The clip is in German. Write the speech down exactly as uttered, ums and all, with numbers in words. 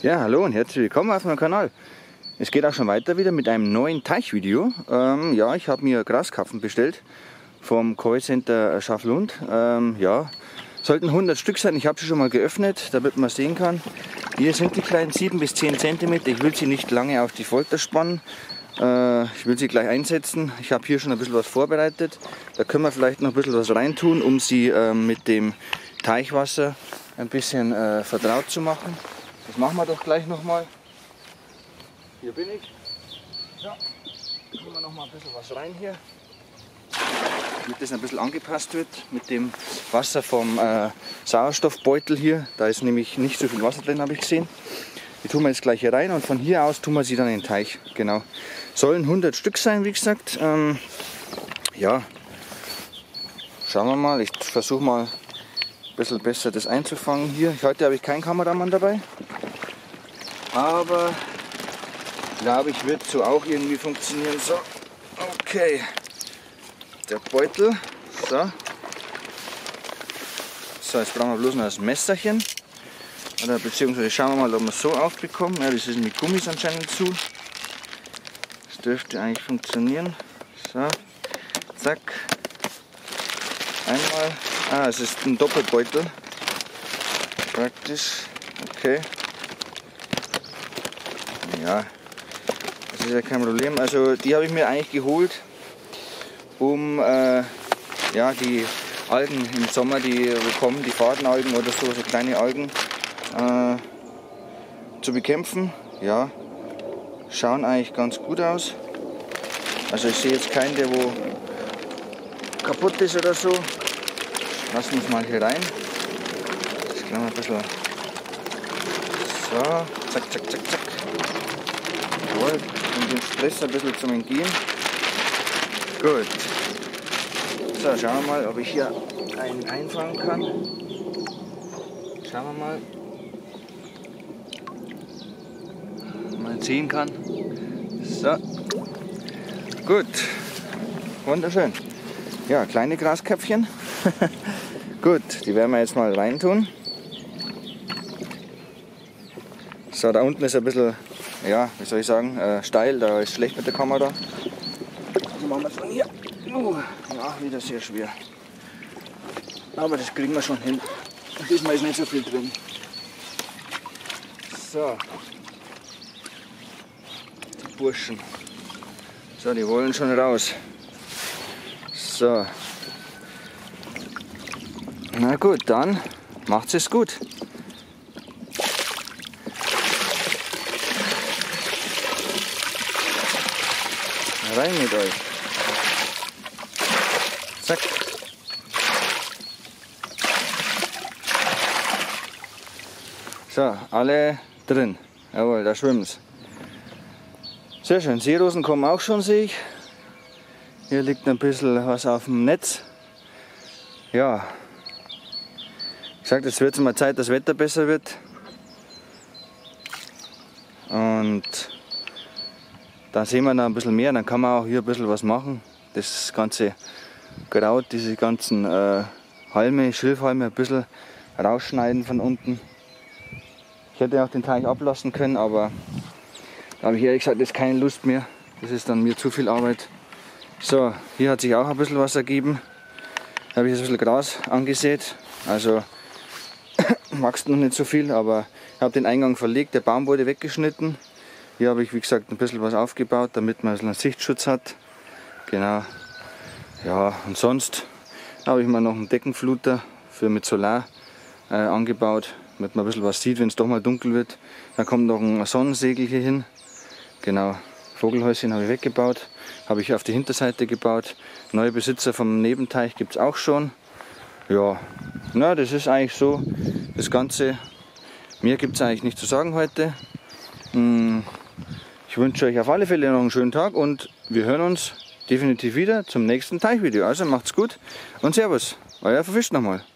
Ja, hallo und herzlich willkommen auf meinem Kanal. Es geht auch schon weiter wieder mit einem neuen Teichvideo. Ähm, ja, ich habe mir Graskarpfen bestellt vom Koi Center Schaflund. Ähm, ja, sollten hundert Stück sein. Ich habe sie schon mal geöffnet, damit man sehen kann. Hier sind die kleinen sieben bis zehn Zentimeter. Ich will sie nicht lange auf die Folter spannen. Äh, ich will sie gleich einsetzen. Ich habe hier schon ein bisschen was vorbereitet. Da können wir vielleicht noch ein bisschen was reintun, um sie äh, mit dem Teichwasser ein bisschen äh, vertraut zu machen. Das machen wir doch gleich nochmal. Hier bin ich. Ja, tun wir noch mal ein bisschen was rein hier, damit das ein bisschen angepasst wird mit dem Wasser vom äh, Sauerstoffbeutel hier. Da ist nämlich nicht so viel Wasser drin, habe ich gesehen. Die tun wir jetzt gleich hier rein und von hier aus tun wir sie dann in den Teich. Genau. Sollen hundert Stück sein, wie gesagt. Ähm, ja, schauen wir mal. Ich versuche mal ein bisschen besser das einzufangen hier. Heute habe ich keinen Kameramann dabei. Aber glaube ich, wird so auch irgendwie funktionieren. So, okay. Der Beutel. So. So, jetzt brauchen wir bloß noch das Messerchen. Oder beziehungsweise schauen wir mal, ob wir es so aufbekommen. Ja, das ist mit Gummis anscheinend zu. Das dürfte eigentlich funktionieren. So, zack. Einmal. Ah, es ist ein Doppelbeutel. Praktisch. Okay. Ja, das ist ja kein Problem. Also die habe ich mir eigentlich geholt, um äh, ja, die Algen im Sommer, die bekommen, die Fadenalgen oder so, so kleine Algen, äh, zu bekämpfen. Ja, schauen eigentlich ganz gut aus. Also ich sehe jetzt keinen, der wo kaputt ist oder so. Lassen wir es mal hier rein. Das kann man ein bisschen. So, zack, zack, zack, zack. Jawohl, um den Stress ein bisschen zu entgehen. Gut. So, schauen wir mal, ob ich hier einen einfangen kann. Schauen wir mal. Mal ziehen kann. So. Gut. Wunderschön. Ja, kleine Grasköpfchen. Gut, die werden wir jetzt mal reintun. So, da unten ist ein bisschen, ja, wie soll ich sagen, äh, steil, da ist schlecht mit der Kamera. Das machen wir von hier. Uh, ja, wieder sehr schwer. Aber das kriegen wir schon hin. Diesmal ist nicht so viel drin. So. Die Burschen. So, die wollen schon raus. So. Na gut, dann macht's es gut. Rein mit euch. Zack. So, alle drin. Jawohl, da schwimmen's. Sehr schön. Seerosen kommen auch schon, sehe ich. Hier liegt ein bisschen was auf dem Netz. Ja. Ich sag, es wird mal Zeit, dass das Wetter besser wird. Und dann sehen wir noch ein bisschen mehr, dann kann man auch hier ein bisschen was machen. Das ganze Kraut, diese ganzen äh, Halme, Schilfhalme ein bisschen rausschneiden von unten. Ich hätte auch den Teich ablassen können, aber da habe ich ehrlich gesagt jetzt keine Lust mehr. Das ist dann mir zu viel Arbeit. So, hier hat sich auch ein bisschen was ergeben. Da habe ich jetzt ein bisschen Gras angesät. Also wächst noch nicht so viel, aber ich habe den Eingang verlegt, der Baum wurde weggeschnitten. Hier habe ich, wie gesagt, ein bisschen was aufgebaut, damit man einen Sichtschutz hat. Genau. Ja, und sonst habe ich mir noch einen Deckenfluter für mit Solar äh, angebaut, damit man ein bisschen was sieht, wenn es doch mal dunkel wird. Dann kommt noch ein Sonnensegel hier hin. Genau. Vogelhäuschen habe ich weggebaut, habe ich auf die Hinterseite gebaut. Neue Besitzer vom Nebenteich gibt es auch schon. Ja, na, das ist eigentlich so das Ganze. Mehr gibt es eigentlich nicht zu sagen heute. Hm. Ich wünsche euch auf alle Fälle noch einen schönen Tag und wir hören uns definitiv wieder zum nächsten Teichvideo. Also macht's gut und Servus, euer Verfischt nochmal.